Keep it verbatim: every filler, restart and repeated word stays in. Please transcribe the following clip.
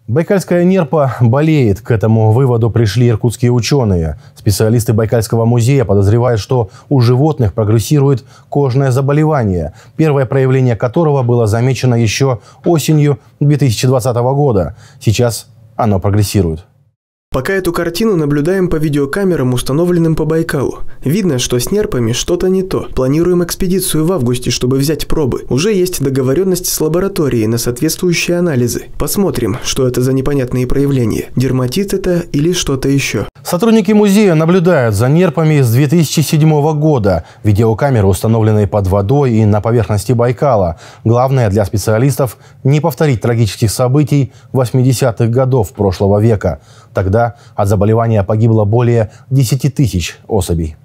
Байкальская нерпа болеет. К этому выводу пришли иркутские ученые. Специалисты Байкальского музея подозревают, что у животных прогрессирует кожное заболевание, первое проявление которого было замечено еще осенью две тысячи двадцатого года. Сейчас оно прогрессирует. Пока эту картину наблюдаем по видеокамерам, установленным по Байкалу. Видно, что с нерпами что-то не то. Планируем экспедицию в августе, чтобы взять пробы. Уже есть договоренность с лабораторией на соответствующие анализы. Посмотрим, что это за непонятные проявления. Дерматит это или что-то еще. Сотрудники музея наблюдают за нерпами с две тысячи седьмого года. Видеокамеры установлены под водой и на поверхности Байкала. Главное для специалистов – не повторить трагических событий восьмидесятых годов прошлого века. Тогда от заболевания погибло более десяти тысяч особей.